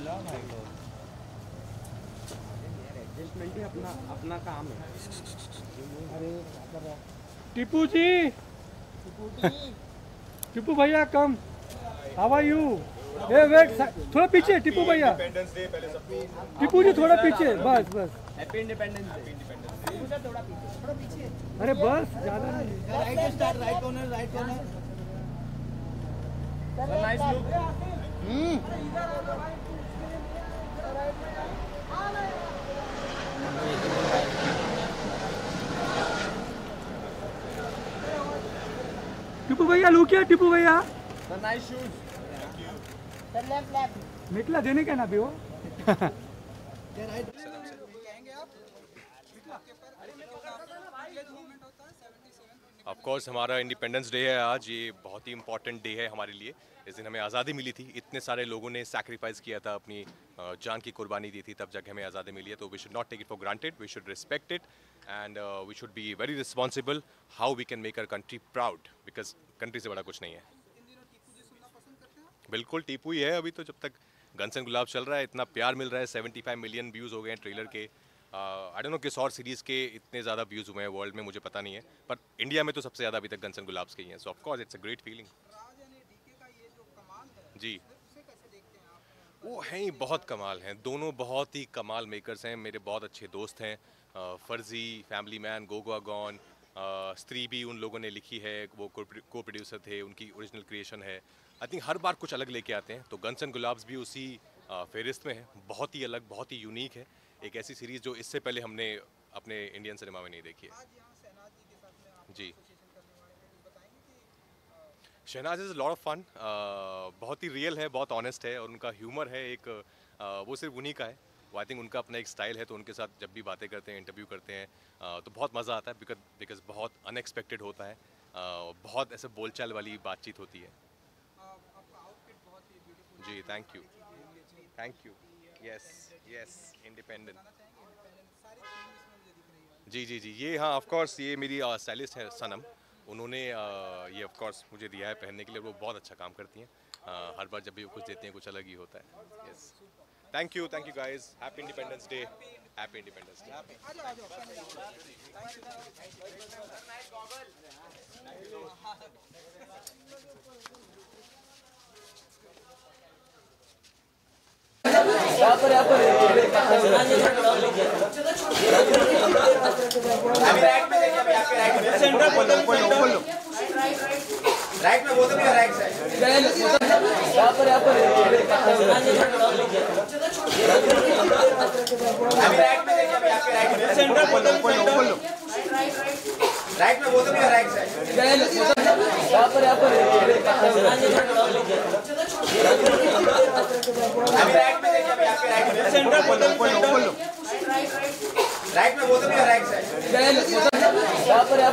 बोला भाई को एडजस्टमेंट ही अपना अपना काम है। अरे टीपू जी, टीपू भैया come, how are you? A wait, थोड़ा पीछे टीपू भैया, टीपू जी थोड़ा पीछे, बस बस। Happy independence day. थोड़ा पीछे। अरे बस ज़्यादा नहीं। Right start, right corner, right corner. Nice look. Tipu भैया लुक किया, टीपू भैया। Nice shoes. Sir left left निकला देने का ना भी वो। ऑफ कोर्स हमारा इंडिपेंडेंस डे है आज, ये बहुत ही इंपॉर्टेंट डे है हमारे लिए। इस दिन हमें आज़ादी मिली थी, इतने सारे लोगों ने सैक्रिफाइस किया था, अपनी जान की कुर्बानी दी थी, तब जाके हमें आज़ादी मिली है। तो we should not take it for granted, we should respect it and we should be very responsible how we can make our country proud, because country से बड़ा कुछ नहीं है। बिल्कुल टीपू ही है अभी तो, जब तक गन्स एंड गुलाब चल रहा है, इतना प्यार मिल रहा है। 75 मिलियन व्यूज़ हो गए हैं ट्रेलर के। आई डोंट नो किस और सीरीज़ के इतने ज़्यादा व्यूज़ हुए हैं वर्ल्ड में, मुझे पता नहीं है, पर इंडिया में तो सबसे ज़्यादा अभी तक गन्स एंड गुलाब्स के ही हैं। So of course it's a great feeling. जी, वो हैं ही बहुत कमाल हैं, दोनों बहुत ही कमाल मेकर्स हैं, मेरे बहुत अच्छे दोस्त हैं। फर्जी, फैमिली मैन, गोगो गॉन, स्त्री भी उन लोगों ने लिखी है, वो को प्रोड्यूसर थे, उनकी ओरिजिनल क्रिएशन है। आई थिंक हर बार कुछ अलग लेके आते हैं, तो गन्स एंड गुलाब्स भी उसी फेरिस्त में है। बहुत ही अलग, बहुत ही यूनिक है, एक ऐसी सीरीज़ जो इससे पहले हमने अपने इंडियन सिनेमा में नहीं देखी है। जी, Shehnaaz is lot of fun, बहुत ही रियल है, बहुत ऑनेस्ट है, और उनका ह्यूमर है एक, वो सिर्फ उन्हीं का है। वो आई थिंक उनका अपना एक स्टाइल है, तो उनके साथ जब भी बातें करते हैं, इंटरव्यू करते हैं, तो बहुत मज़ा आता है, बिकॉज बहुत अनएक्सपेक्टेड होता है, बहुत ऐसे बोलचाल वाली बातचीत होती है। जी, thank you, thank you. Yes yes, independent. जी जी जी, ये हाँ ऑफ कोर्स ये मेरी स्टाइलिस्ट है सनम, उन्होंने ये ऑफ कोर्स मुझे दिया है पहनने के लिए। वो बहुत अच्छा काम करती हैं, हर बार जब भी कुछ देती हैं कुछ अलग ही होता है। Yes, thank you guys, happy independence day, happy independence day. Right में बोतल या राइट साइड? यहाँ पर अभी राइट में देखिए, अभी आपके राइट में सेंटर बोलो। राइट में बोतल या राइट साइड? यहाँ पर अभी राइट में देखिए, अभी आपके राइट में सेंटर बोलो। राइट में बोतल या राइट साइड? यहाँ पर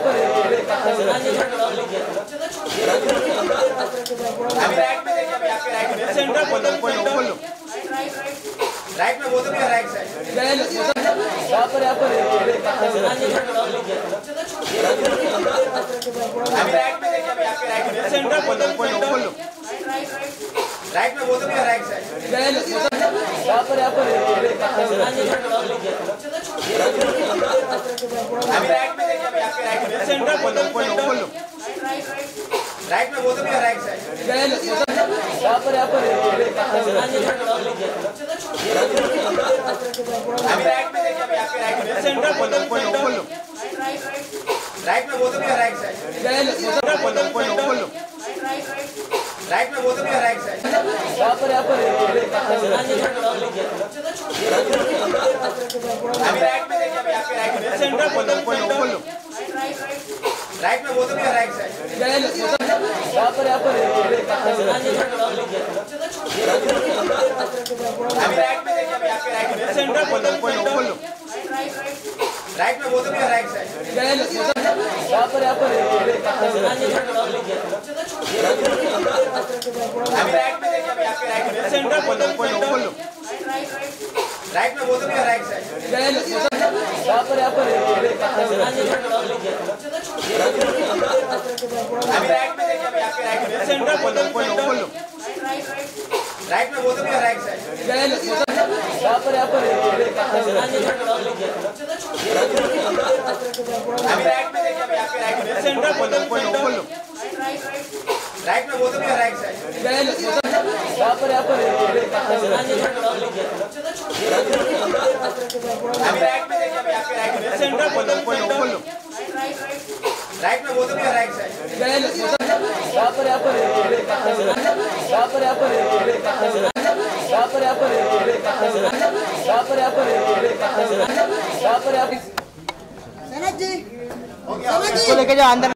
अभी राइट में देखिए, अभी आपके राइट में सेंटर बोलो। राइट में बोतल या राइट साइड? यहाँ पर अभी राइट में देखिए, अभी आपके राइट में सेंटर बोलो। राइट में बोतल या राइट साइड? यहाँ पर अभी राइट में देखिए, अभी आपके राइट में सेंटर बोलो। राइट में बोतल या राइट साइड? यहाँ पर अभी राइट में देखिए, अभी आपके राइट में सेंटर बोलो। राइट में बोतल या राइट साइड? राइट में बोतल या राइट साइड? यहाँ पर अभी राइट में देखिए, अभी आपके राइट में सेंटर बोलो। राइट में बोतल या राइट साइड? यहाँ पर अभी राइट में देखिए, अभी आपके राइट में सेंटर बोलो। राइट में बोतल या राइट साइड? यहाँ पर अभी राइट में देखिए, अभी आपके राइट में सेंटर बोलो। राइट में बोतल या राइट साइड? यहाँ पर अभी राइट में देखिए, अभी आपके राइट में सेंटर बोलो। राइट में बोलो भैया, राइट साइड। यहाँ पर अभी राइट में देखिए, अभी आपके राइट में। सेंटर बोलो। राइट में बोलो भैया, राइट साइड। यहाँ पर अभी राइट में देखिए, अभी आपके राइट में। सेंटर बोलो। राइट में बोलो भैया, राइट साइड। यहाँ पर समझ जी, समझ जी। लेके जाओ अंदर।